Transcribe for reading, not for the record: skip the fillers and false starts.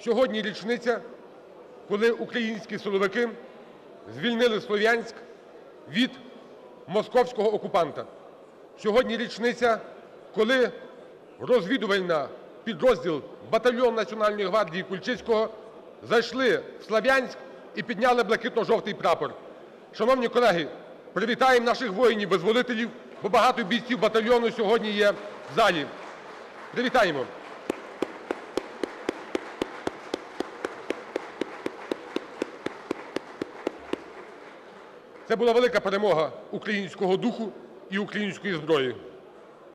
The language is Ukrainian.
Сьогодні річниця, коли українські силовики звільнили Слов'янськ від московського окупанта. Сьогодні річниця, коли розвідувальний підрозділ батальйон Національної гвардії Кульчицького зайшли в Слов'янськ і підняли блакитно-жовтий прапор. Шановні колеги, привітаємо наших воїнів-визволителів, бо багато бійців батальйону сьогодні є в залі. Привітаємо! Це була велика перемога українського духу і української зброї.